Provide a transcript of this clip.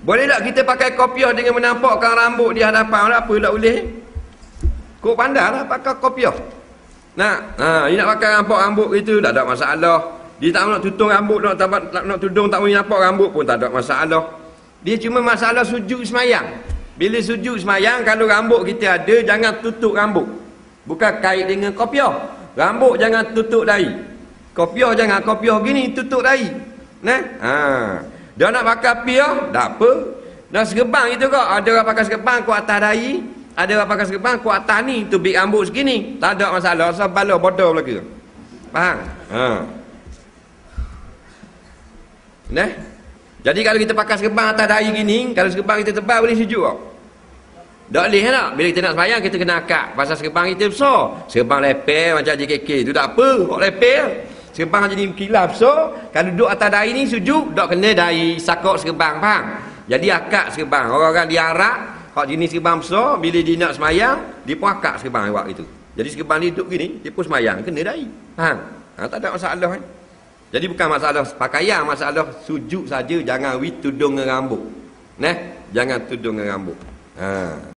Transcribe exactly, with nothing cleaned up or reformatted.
Boleh tak kita pakai kopiah dengan menampakkan rambut di hadapan orang? Apa tak boleh? Kau pandai lah pakai kopiah. Nah, ha, dia nak pakai nampak rambut itu tak ada masalah. Dia tak nak tutung rambut, nak, tak, nak, nak tudung tak boleh nampak rambut pun tak ada masalah. Dia cuma masalah sujud semayang. Bila sujud semayang, kalau rambut kita ada, jangan tutup rambut. Bukan kait dengan kopiah. Rambut jangan tutup dahi. Kopiah jangan kopiah gini, tutup dahi. Nah, ha. Dia nak pakai piah, tak apa. Nak serban itu kok. Ada orang pakai serban kuat atas dahi. Ada orang pakai serban kuat atas ni. Tubik rambut segini. Tak ada masalah. Sebab bala bodoh belaka. Faham? Ha. Nah. Jadi kalau kita pakai serban atas dahi gini, kalau serban kita tebal boleh sujud kok. Tak boleh tak? Bila kita nak sembahyang kita kena akad. Pasal serban kita besar. Serban lepel macam J K K tu tak apa. Kok lepel. Serban jadi kilap besar. Kalau duduk atas dahi ni sujud, tak kena dahi sakok serban. Faham? Jadi akad serban. Orang-orang dia Arab, hak jenis serban besar, bila dia nak sembahyang, dia pun akad serban awak itu. Jadi serban ni duduk gini, dia pun sembahyang. Kena dahi. Faham? Ha, tak ada masalah kan? Jadi bukan masalah pakaian, masalah sujud saja, jangan wit tudung dengan rambut. Nah, jangan tudung dengan rambut. Ha.